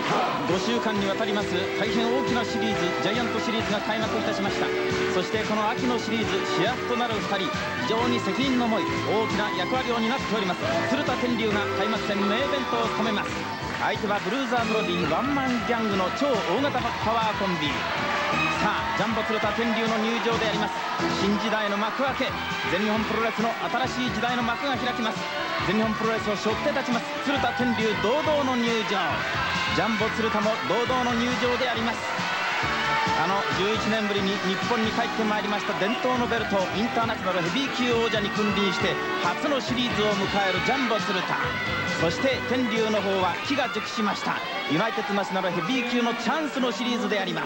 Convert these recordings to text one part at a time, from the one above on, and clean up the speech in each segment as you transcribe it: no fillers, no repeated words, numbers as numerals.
5週間にわたります大変大きなシリーズ、ジャイアントシリーズが開幕いたしました。そしてこの秋のシリーズ主役となる2人、非常に責任の重い大きな役割を担っております。鶴田天龍が開幕戦メインイベントを務めます。相手はブルーザーブロディワンマンギャングの超大型パワーコンビ。さあジャンボ鶴田天龍の入場であります。新時代の幕開け、全日本プロレスの新しい時代の幕が開きます。全日本プロレスを背負って立ちます鶴田天龍、堂々の入場。ジャンボ鶴田も堂々の入場であります。11年ぶりに日本に帰ってまいりました伝統のベルト、インターナショナルヘビー級王者に君臨して初のシリーズを迎えるジャンボ鶴田。そして天龍の方は機が熟しましたユナイテッドナショナルヘビー級のチャンスのシリーズであります。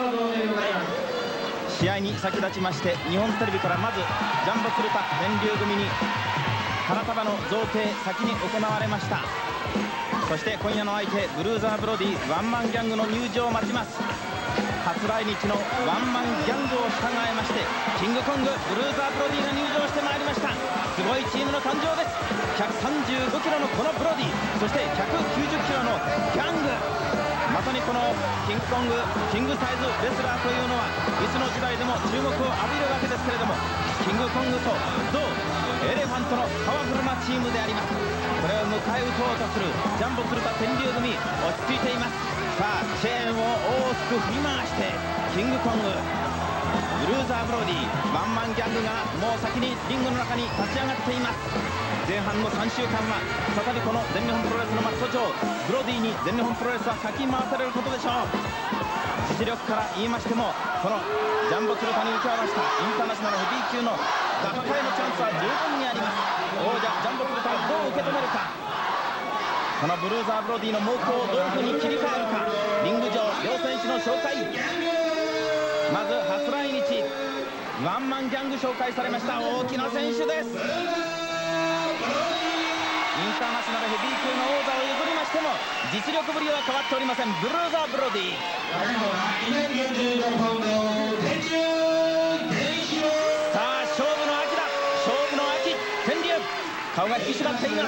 試合に先立ちまして日本テレビからまずジャンボ鶴田天龍組に花束の贈呈先に行われました。そして今夜の相手ブルーザーブロディワンマンギャングの入場を待ちます。初来日のワンマンギャングを従えましてキングコングブルーザーブロディが入場してまいりました。すごいチームの誕生です。135キロのこのブロディ、そして190キロのギャング、まさにこのキングコングキングサイズレスラーというのはいつの時代でも注目を浴びるわけですけれども、キングコングとゾウエレファントのパワフルなチームであります。これを迎え撃とうとするジャンボ鶴田天龍組、落ち着いています。さあチェーンを大きく振り回してキングコングブルーザーブロディワンマンギャングがもう先にリングの中に立ち上がっています。前半の3週間は再びこの全日本プロレスのマット上ブロディに全日本プロレスはかき回されることでしょう。実力から言いましてもこのジャンボ鶴田に受け渡したインターナショナルヘビー級の合体のチャンスは十分にあります。王者ジャンボ鶴田をどう受け止めるか、このブルーザーブロディの猛攻をどういうふうに切り替えるか。リング上両選手の紹介、まず初来日ワンマンギャング紹介されました。大きな選手です。インターナショナルヘビー級の王座を譲りましても実力ぶりは変わっておりません。ブルーザーブロディ、さあ勝負の秋だ、勝負の秋、天龍顔が引き締まっています。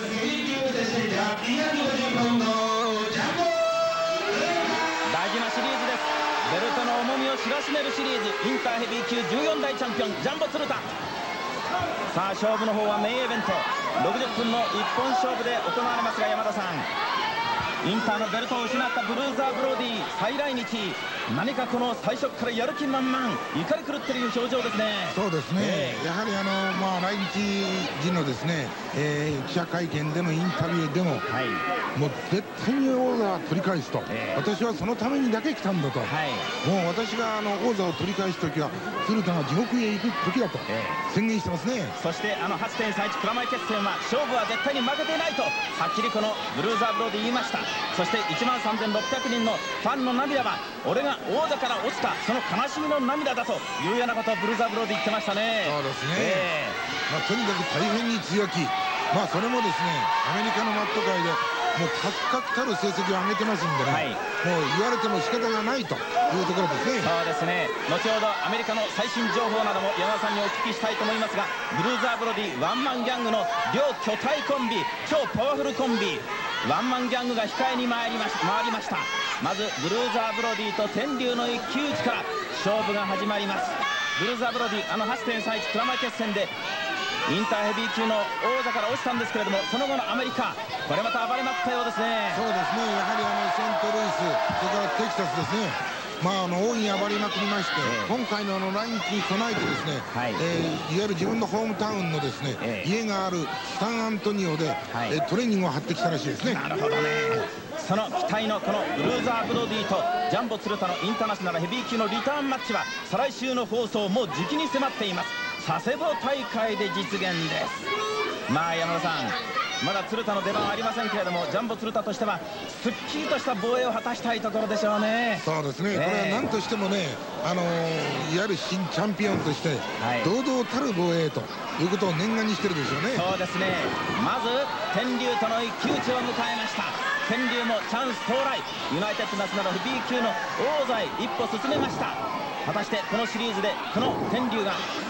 大事なシリーズです。ベルトの重みを知らしめるシリーズ、インターヘビー級14代チャンピオンジャンボ鶴田。さあ勝負の方はメインイベント60分の一本勝負で行われますが、山田さん、インターのベルトを失ったブルーザーブロディ再来日、何かこの最初からやる気満々怒り狂っている表情ですね。 そうですね、やはり来日時のですね、記者会見でのインタビューでも、もう絶対に王座は取り返すと、私はそのためにだけ来たんだと、もう私が王座を取り返す時は鶴田が地獄へ行く時だと宣言してますね。 そして8.31プラマイ決戦は勝負は絶対に負けていないとはっきりこのブルーザーブロディ言いました。そして13,600人のファンの涙は俺が王座から落ちたその悲しみの涙だというようなことをブルーザーブロディ言ってましたね。 そうですね、とにかく大変に強気、それもですねアメリカのマット界でもう確々たる成績を上げてますんでね、もう言われても仕方がないというところですね。 そうですね、後ほどアメリカの最新情報なども山田さんにお聞きしたいと思いますが、ブルーザーブロディワンマンギャングの両巨体コンビ、超パワフルコンビワンマンギャングが控えに回りました。まずブルーザーブロディと天龍の一騎打ちから勝負が始まります。ブルーザーブロディ8.31プラマイ決戦でインターヘビー級の王座から落ちたんですけれども、その後のアメリカこれまた暴れまくったようですね。 そうですね、やはりセントルイス、それからテキサスですね、大いに暴れまくりまして、今回の来日に備えてですね、いわゆる自分のホームタウンのですね、家があるサンアントニオで、トレーニングを張ってきたらしいですね。 なるほどね。その期待のこのブルーザーブロディとジャンボ鶴田のインターナショナルヘビー級のリターンマッチは再来週の放送もうじきに迫っています。佐世保大会で実現です。山田さん、まだ鶴田の出番はありませんけれども、ジャンボ鶴田としてはすっきりとした防衛を果たしたいところでしょうね。 そうですね、これは何としてもね、いわゆる新チャンピオンとして堂々たる防衛ということを念願にしてるでしょうね。 そうですね、まず天龍との一騎打ちを迎えました。天龍もチャンス到来、ユナイテッドナショナルヘビー級の王座へ一歩進めました。果たしてこのシリーズでこの天龍が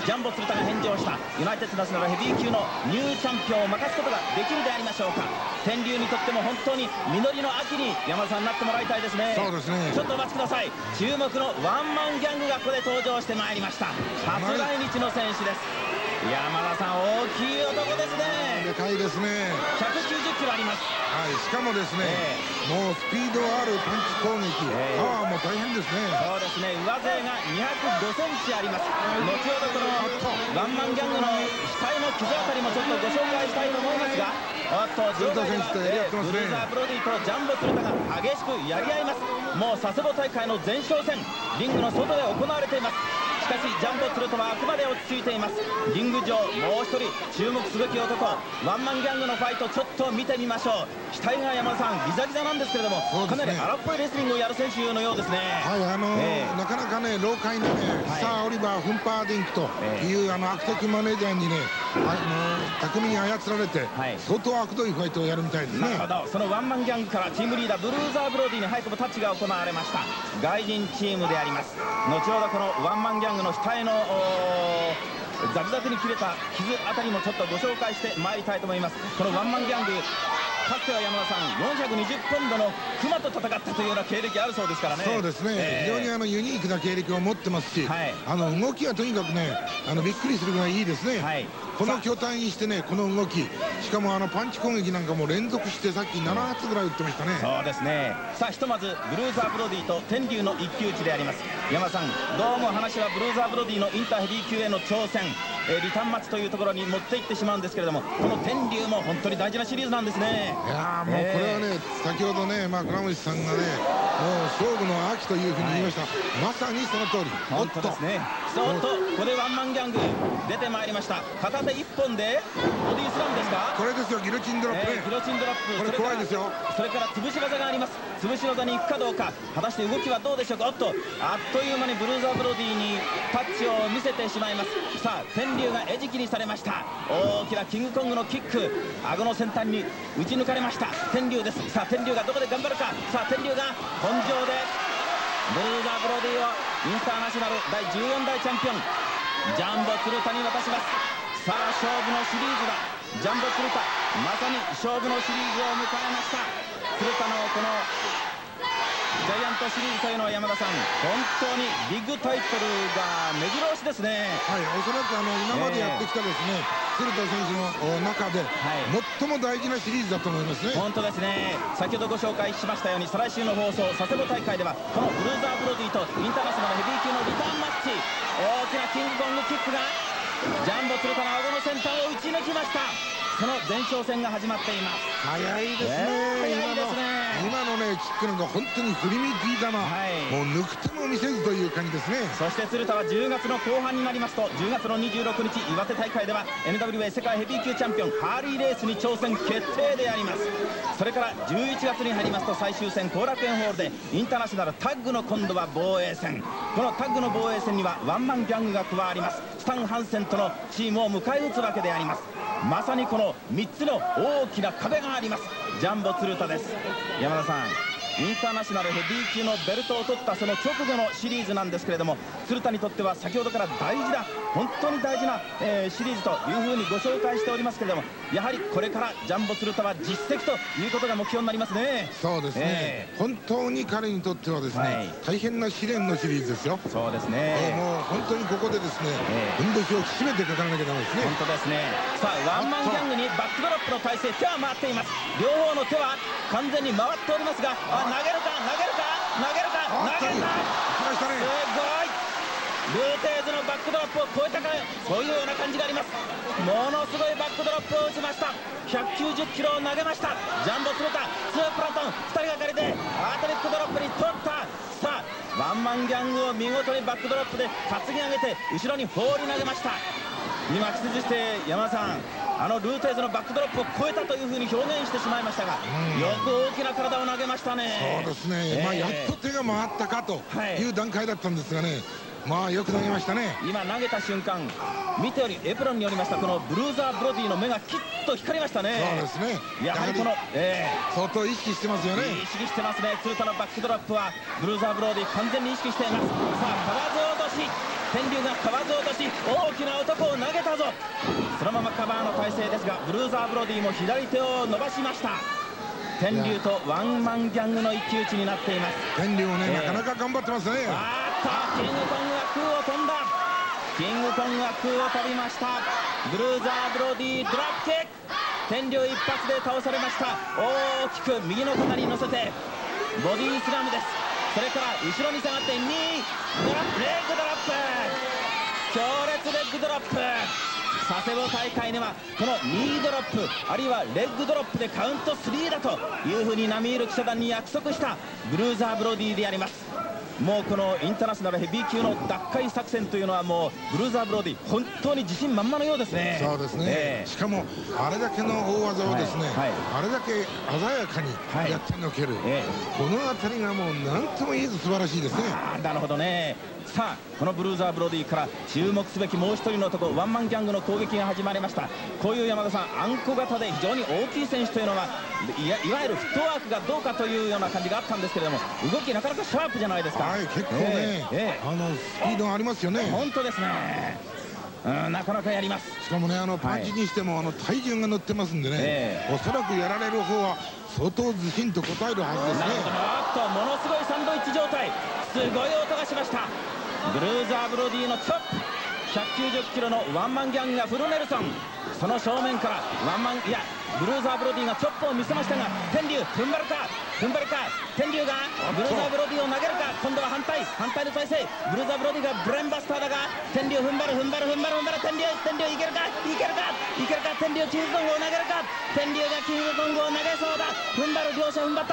ジャンボ鶴田が返上したユナイテッドナショナルヘビー級のニューチャンピオンを任すことができるでありましょうか。天竜にとっても本当に実りの秋に山田さんなってもらいたいですね。 そうですね。 ちょっとお待ちください。注目のワンマンギャングがここで登場してまいりました。初来日の選手です。山田さん、大きい男ですね。 でかいですね。 190キロあります。 はい、しかもですね、もうスピードあるパンチ攻撃、パワーも大変ですね。 そうですね、上背が205センチあります。後ほどこのワンマンギャングの額の傷あたりもちょっとご紹介したいと思いますが、 鶴田選手とやり合ってますね。 ブルーザー・ブロディとジャンボ鶴田が激しくやり合います。もう佐世保大会の前哨戦、リングの外で行われています。しかしジャンボ鶴田はあくまで落ち着いています。リング上もう一人注目すべき男、ワンマンギャングのファイトちょっと見てみましょう。額が山田さんギザギザなんですけれども、かなり荒っぽいレスリングをやる選手のようですね。 はい、なかなかね、老快なね、スター・オリバー・フンパーディンクという悪徳マネージャーにね、巧みに操られて、相当悪どいファイトをやるみたいですね。 なるほど。そのワンマンギャングからチームリーダーブルーザー・ブロディに早くもタッチが行われました。外人チームであります。後ほどこのワンマンギャングの額のザクザクに切れた傷あたりもちょっとご紹介してまいりたいと思います。このワンマンギャング、かつては山田さん420ポンドのクマと戦ったというような経歴あるそうですからね。 そうですね、非常にユニークな経歴を持ってますし、動きはとにかくね、びっくりするぐらいいいですね。この巨体にしてね、この動き、しかもパンチ攻撃なんかも連続してさっき7発ぐらい打ってましたね。 そうですね。さあ、ひとまずブルーザー・ブロディと天竜の一騎打ちであります。山田さん、どうも話はブルーザー・ブロディのインターヘビー級への挑戦、リターンマッチというところに持っていってしまうんですけれども、この天竜も本当に大事なシリーズなんですね。 いやもうこれはね、先ほどね、倉持さんがね、もう勝負の秋というふうに言いました、まさにその通り。 本当ですね。おっと、これワンマンギャング出てまいりました。片手一本でボディスラムですか。 これですよ、ギロチンドロップね。 ギロチンドロップ、 これ怖いですよ。 それから潰し技があります。潰し技に行くかどうか、果たして動きはどうでしょうか。おっと、あっという間にブルーザー・ブロディにタッチを見せてしまいます。さあ、天竜が餌食にされました。大きなキングコングのキック、顎の先端に打ち抜かれました天竜です。さあ、天竜がどこで頑張るか。さあ、天竜が根性でブルーザー・ブロディをインターナショナル第14代チャンピオンジャンボ鶴田に渡します。さあ、勝負のシリーズだ。ジャンボ鶴田、まさに勝負のシリーズを迎えました。鶴田のこのジャイアントシリーズというのは山田さん、本当にビッグタイトルが目白押しですね。 はい、おそらく今までやってきたですね、鶴田選手の中で、最も大事なシリーズだと思いますね。 本当ですね。先ほどご紹介しましたように、再来週の放送佐世保大会ではこのブルーザー・ブロディとインターナショナルヘビー級のリターンマッチ、大きなキングコングキックがジャンボ鶴田の顎の先端を打ち抜きました。その前哨戦が始まっています。 早いですね。今のねキックなんか本当に振り向きだな、もう抜く手も見せずという感じですね。 そして鶴田は10月の後半になりますと、10月の26日岩手大会では NWA 世界ヘビー級チャンピオンハーリーレースに挑戦決定であります。それから11月に入りますと最終戦後楽園ホールでインターナショナルタッグの今度は防衛戦。このタッグの防衛戦にはワンマンギャングが加わります。スタン・ハンセンとのチームを迎え撃つわけであります。まさにこの3つの大きな壁がありますジャンボ鶴田です。山田さん、インターナショナルヘビー級のベルトを取ったその直後のシリーズなんですけれども、鶴田にとっては先ほどから大事な本当に大事な、シリーズというふうにご紹介しておりますけれども、やはりこれからジャンボ鶴田は実績ということが目標になりますね。 そうですね、本当に彼にとってはですね、大変な試練のシリーズですよ。 そうですね、 もう本当にここでですね、ふんどしを締めてかからなきゃダメですね。 本当ですね。さあ、ワンマンギャングにバックドロップの体勢、手は回っています。両方の手は完全に回っておりますが、投げるか投げるか投げるか投げた。すごい、ルーテーズのバックドロップを超えたか、そういうような感じがあります。ものすごいバックドロップを打ちました。190キロを投げましたジャンボ鶴田。2プラトン2人がかりでアートリックドロップに取った。さあ、ワンマンギャングを見事にバックドロップで担ぎ上げて後ろに放り投げました。今記述して山田さん、ルーテーズのバックドロップを超えたというふうに表現してしまいましたが、よく大きな体を投げましたね。 そうですね、やっと手が回ったかという段階だったんですがね、よく投げましたね。 今投げた瞬間、見てよりエプロンによりましたこのブルーザー・ブロディの目がキッと光りましたね。 そうですね、 やはりこの、 相当意識してますよね。 意識してますね。鶴田のバックドロップはブルーザー・ブロディ完全に意識しています。さあ、かわず落とし、 天竜がかわず落とし、大きな男を投げたぞ。そのままカバーの体勢ですが、ブルーザーブロディも左手を伸ばしました。天竜とワンマンギャングの一騎打ちになっています。 天竜もね、なかなか頑張ってますね。 キングコングが空を飛んだ。キングコングが空を飛びました。ブルーザーブロディドロップキック。天竜一発で倒されました。大きく右の肩に乗せてボディスラムです。それから後ろに下がって2ドラップ、レッグドロップ、強烈レッグドロップ。佐世保大会ではこの2ドロップあるいはレッグドロップでカウント3だというふうに並みいる記者団に約束したブルーザーブロディであります。もうこのインターナショナルヘビー級の奪回作戦というのはもうブルーザーブロディ本当に自信満々のようですね。 そうですね、しかもあれだけの大技をですね、あれだけ鮮やかにやってのける、この辺りがもう何とも言えず素晴らしいですね。 なるほどね。さあこのブルーザーブロディから注目すべきもう一人の男、ワンマンギャングの攻撃が始まりました。こういう山田さん、あんこ型で非常に大きい選手というのはいわゆるフットワークがどうかというような感じがあったんですけれども、動きなかなかシャープじゃないですか。 はい、結構ね、スピードがありますよね。 本当ですね。なかなかやります。 しかもね、パンチにしても体重が乗ってますんでね、おそらくやられる方は相当ずしんと応えるはずですね。 ものすごいサンドイッチ状態、すごい音がしました。ブルーザーブロディのチョップ、190キロのワンマンギャングがフルネルソン、その正面からブルーザーブロディがチョップを見せましたが、天竜踏ん張るか、天竜がブルーザーブロディを投げるか。今度は反対の体勢、ブルーザーブロディがブレンバスターだが、天竜踏ん張る、天竜いけるか、天竜キングコングを投げるか、天竜がキングコングを投げそうだ。両者踏ん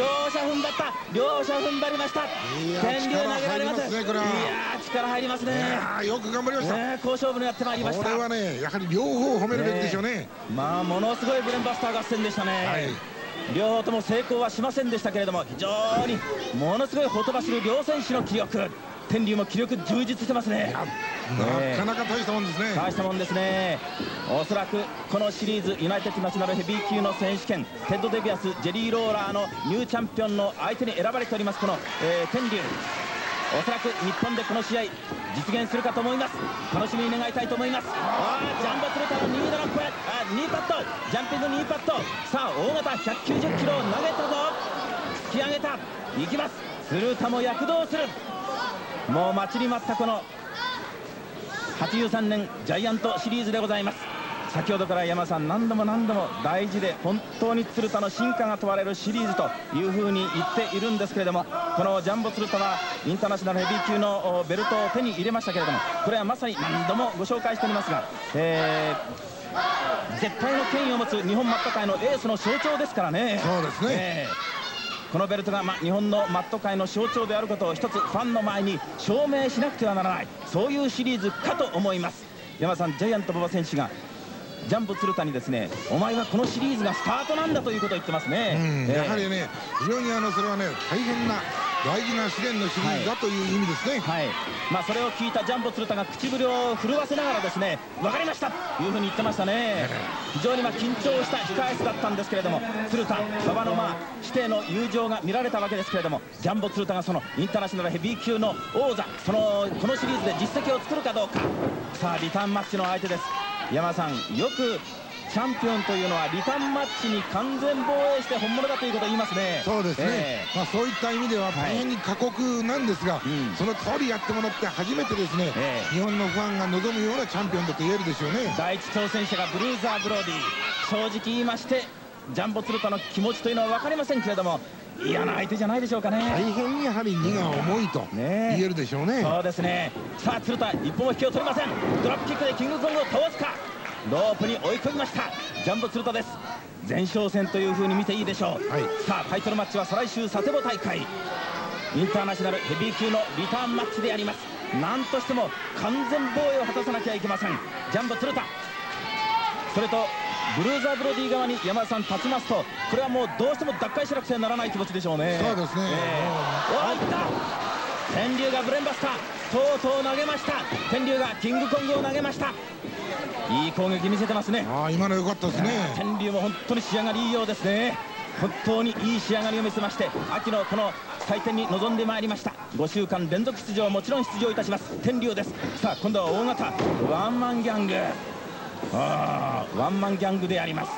張りました。天竜投げられます。力入りますね。 よく頑張りました。 好勝負にやってまいりました。 これはね、やはり両方褒めるべきでしょうね。 ものすごいブレンバスター合戦でしたね。両方とも成功はしませんでしたけれども、非常にものすごいほとばしる両選手の気力。天竜も気力充実してますね。 なかなか大したもんですね。 大したもんですね。おそらくこのシリーズユナイテッドナショナルヘビー級の選手権、テッド・デビアス、ジェリー・ローラーのニューチャンピオンの相手に選ばれておりますこの、天竜、おそらく日本でこの試合実現するかと思います。楽しみに願いたいと思います。ジャンボ鶴田の2ドロップ、2パット、ジャンピング2パット。さあ大型190キロを投げたぞ。突き上げた、いきます。鶴田も躍動する。もう待ちに待ったこの83年ジャイアントシリーズでございます。先ほどから山さん何度も大事で本当に鶴田の進化が問われるシリーズというふうに言っているんですけれども、このジャンボ鶴田はインターナショナルヘビー級のベルトを手に入れましたけれども、これはまさに何度もご紹介しておりますが、絶対の権威を持つ日本マット界のエースの象徴ですからね。 そうですね、 このベルトが、日本のマット界の象徴であることを一つファンの前に証明しなくてはならない、そういうシリーズかと思います。山さん、ジャイアント馬場選手がジャンボ鶴田にですね、お前はこのシリーズがスタートなんだということを言ってますね。 やはりね、非常にそれはね、大変な大事な試練のシリーズだという意味ですね。 それを聞いたジャンボ鶴田が唇を震わせながらですね、分かりましたというふうに言ってましたね。非常に緊張した控え室だったんですけれども、鶴田馬場の師弟の友情が見られたわけですけれども、ジャンボ鶴田がそのインターナショナルヘビー級の王座、このシリーズで実績を作るかどうか。さあリターンマッチの相手です。山さん、よくチャンピオンというのはリターンマッチに完全防衛して本物だということを言いますね。 そうですね、そういった意味では大変に過酷なんですが、その通りやってもらって初めてですね、日本のファンが望むようなチャンピオンだと言えるでしょうね。 第一挑戦者がブルーザーブロディ、正直言いましてジャンボ鶴田の気持ちというのは分かりませんけれども、嫌な相手じゃないでしょうかね。 大変にやはり荷が重いと言えるでしょうね。 そうですね。さあ鶴田、一歩も引きを取りません。ドロップキックでキングコングを倒すか。ロープに追い込みましたジャンボ鶴田です。前哨戦というふうに見ていいでしょう。さあタイトルマッチは再来週佐世保大会、インターナショナルヘビー級のリターンマッチであります。何としても完全防衛を果たさなきゃいけません。ジャンボ鶴田、それとブルーザーブロディ側に山田さん立ちますと、これはもうどうしても奪回しなくてはならない気持ちでしょうね。 そうですね。 いった天竜がブレンバスターとうとう投げました。天竜がキングコングを投げました。いい攻撃見せてますね。 今の良かったですね。 天竜も本当に仕上がりいいようですね。本当にいい仕上がりを見せまして、秋のこの祭典に臨んでまいりました。5週間連続出場、もちろん出場いたします天竜です。さあ今度は大型ワンマンギャング、ワンマンギャングであります。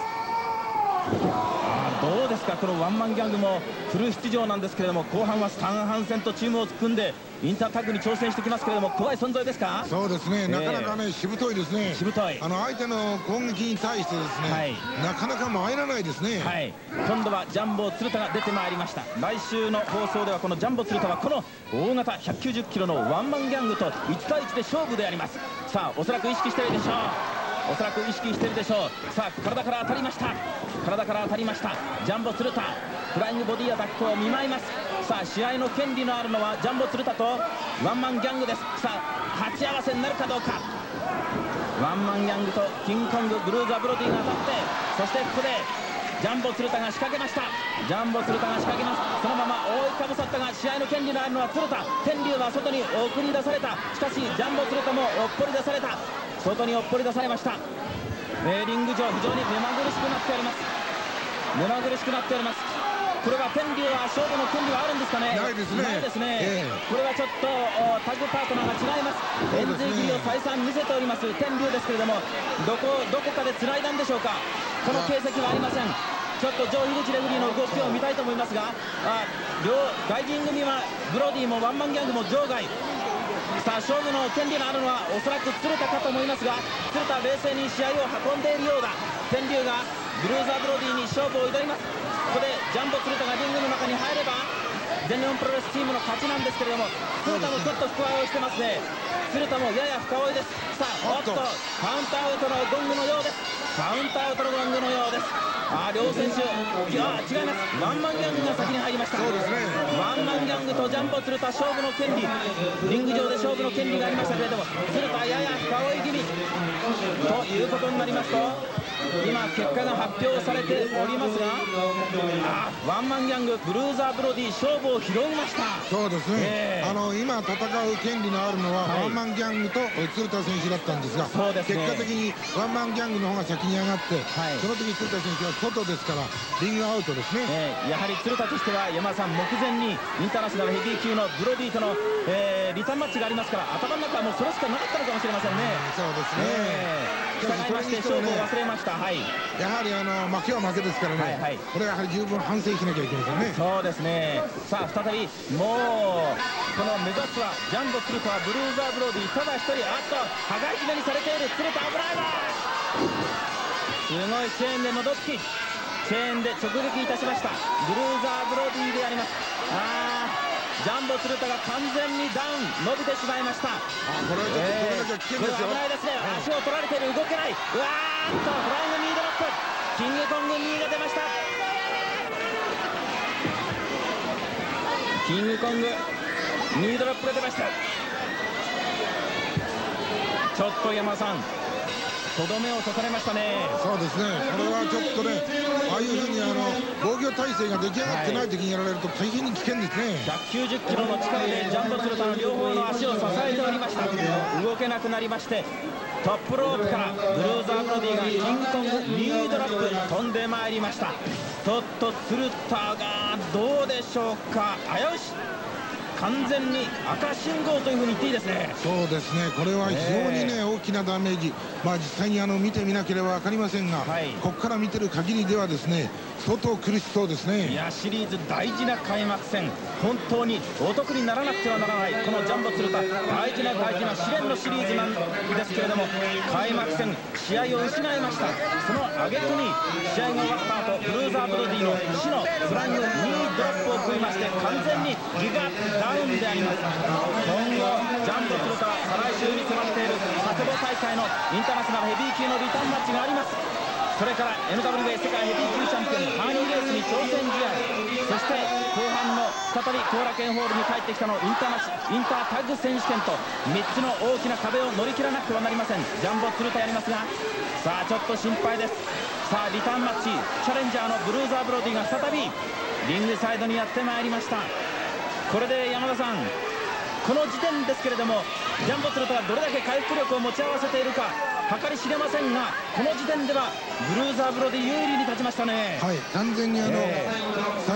どうですか、このワンマンギャングもフル出場なんですけれども、後半はスタン・ハンセンとチームを組んでインタータッグに挑戦してきますけれども、怖い存在ですか？ そうですね、なかなかね、しぶといですね。 しぶとい。 相手の攻撃に対してですね、なかなか参らないですね。 今度はジャンボ鶴田が出てまいりました。来週の放送ではこのジャンボ鶴田はこの大型190キロのワンマンギャングと1対1で勝負であります。さあおそらく意識しているでしょう。おそらく意識しているでしょう。さあ体から当たりました。体から当たりました。ジャンボ鶴田フライングボディアタックを見舞います。さあ試合の権利のあるのはジャンボ鶴田とワンマンギャングです。さあ鉢合わせになるかどうか。ワンマンギャングとキングコングブルーザブロディが当たって、そしてここでジャンボ鶴田が仕掛けました。ジャンボ鶴田が仕掛けます。そのまま覆いかぶさったが、試合の権利のあるのは鶴田。天竜は外に送り出された。しかしジャンボ鶴田もおっぽり出された。外におっぽり出されました。リング上非常に目まぐるしくなっております。目まぐるしくなっております。これは天竜は勝負の権利はあるんですかね？ ないですね。 ないですね。これはちょっとタッグパートナーが違います。円髄切りを再三見せております天竜ですけれども、どこかで繋いだんでしょうか。この形跡はありません。ちょっとジョー・樋口レフェリーの動きを見たいと思いますが、両外人組はブロディもワンマンギャングも場外。さあ勝負の権利のあるのはおそらく鶴田かと思いますが、鶴田冷静に試合を運んでいるようだ。天竜がブルーザーブロディに勝負を挑みます。ここでジャンボ鶴田がリングの中に入れば全日本プロレスチームの勝ちなんですけれども、鶴田もちょっと深追いをしてますね。鶴田もやや深追いです。さあおっとカウンターアウトのゴングのようです。カウンターアウトのゴングのようです。両選手違います。ワンマンギャングが先に入りました。そうですね。ワンマンギャングとジャンボ鶴田勝負の権利、リング上で勝負の権利がありましたけれども、鶴田やや深追い気味ということになりますと、今結果が発表されておりますが、ワンマンギャングブルーザーブロディ勝負を拾いました。そうですね、 今戦う権利のあるのは、ワンマンギャングと鶴田選手だったんですが、結果的にワンマンギャングの方が先に上がって、その時鶴田選手は外ですからリングアウトですね。 やはり鶴田としては山田さん、目前にインターナショナルヘビー級のブロディとの、リターンマッチがありますから、頭の中はもうそれしかなかったのかもしれませんね。 そうですね。 従いまして勝負を忘れました。 やはり負けは負けですからね、これはやはり十分反省しなきゃいけませんね。 そうですね。さあ再びもうこの目指すはジャンボ鶴田はブルーザーブロディ、ただ一人羽交い締めにされている鶴田、危ないわ。すごいチェーンでのどつき、チェーンで直撃いたしましたブルーザーブロディであります。ジャンボ鶴田が完全にダウン伸びてしまいました。 これはちょっと危険ですよ。 これは危ないですね。足を取られている、動けない。フライングニードロップ、キングコング2が出ました。キングコングニードロップが出ました。ちょっと山田さん、とどめを刺されましたね。 そうですね、これはちょっとね、ああいうふうに防御体制が出来上がってない時にやられると大変に危険ですね。 190キロの力でジャンボ鶴田の両方の足を支えておりました。動けなくなりまして、トップロープからブルーザーブロディがキングコングニードロップ飛んでまいりました。ちょっと鶴田がどうでしょうか、危うし、完全に赤信号というふうに言っていいですね。そうですね、これは非常にね、大きなダメージ、実際に見てみなければ分かりませんが、ここから見てる限りではですね、相当苦しそうですね。いや、シリーズ大事な開幕戦、本当にお得にならなくてはならないこのジャンボ鶴田、大事な試練のシリーズなんですけれども、開幕戦試合を失いました。その挙句に試合が終わった後、ブルーザーブロディの死のフライングニードロップを食いまして、完全にギガダウンであります。今後ジャンボ鶴田は再来週に迫っている佐世保大会のインターナショナルヘビー級のリターンマッチがあります。それから NWA 世界ヘビー級チャンピオンハーニーレースに挑戦試合、そして後半の再び後楽園ホールに帰ってきたのインタータッグ選手権と3つの大きな壁を乗り切らなくてはなりません。ジャンボ鶴田やりますが、さあちょっと心配です。さあリターンマッチ、チャレンジャーのブルーザーブロディが再びリングサイドにやってまいりました。これで山田さん、この時点ですけれどもジャンボ鶴田がどれだけ回復力を持ち合わせているか計り知れませんが、この時点ではブルーザーブロディ有利に立ちましたね。はい、完全に最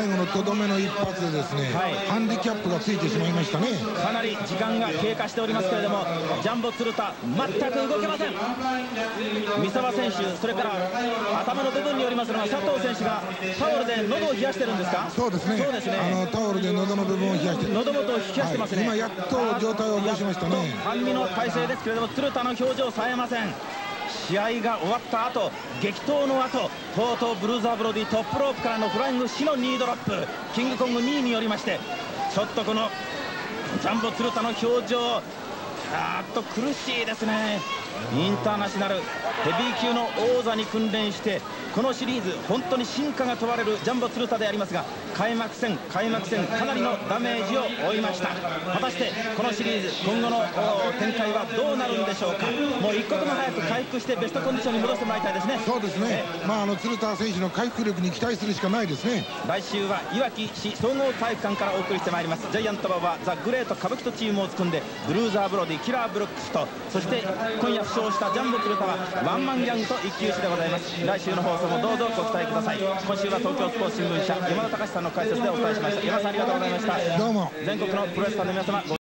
最後のとどめの一発でですね、ハンディキャップがついてしまいましたね。 かなり時間が経過しておりますけれども、ジャンボ鶴田全く動けません。三沢選手、それから頭の部分によりますのが、佐藤選手がタオルで喉を冷やしてるんですか。 そうですね、タオルで喉の部分を冷やして、 喉元を冷やしてますね。 今やっと状態を起こしましたね。 半身の体勢ですけれども、鶴田の表情さえません。試合が終わった後、激闘の後、とうとうブルーザーブロディトップロープからのフライング死の2ドロップ、キングコング2位によりまして、ちょっとこのジャンボ鶴田の表情、苦しいですね。インターナショナルヘビー級の王座に訓練して、このシリーズ本当に進化が問われるジャンボ鶴田でありますが、開幕戦かなりのダメージを負いました。果たしてこのシリーズ今後の展開はどうなるんでしょうか。もう一刻も早く回復してベストコンディションに戻してもらいたいですね。 そうですね、鶴田選手の回復力に期待するしかないですね。 来週はいわき市総合体育館からお送りしてまいります。ジャイアント馬場ザ・グレート歌舞伎とチームを組んで、ブルーザーブロディ、キラーブルックスと、そして今夜負傷したジャンボ鶴田はワンマンギャングと一騎打ちでございます。来週の放送もどうぞご期待ください。今週は東京スポーツ新聞社山田隆さんの解説でお伝えしました。山田さん、ありがとうございました。 どうも。 全国のプロレスファンの皆様、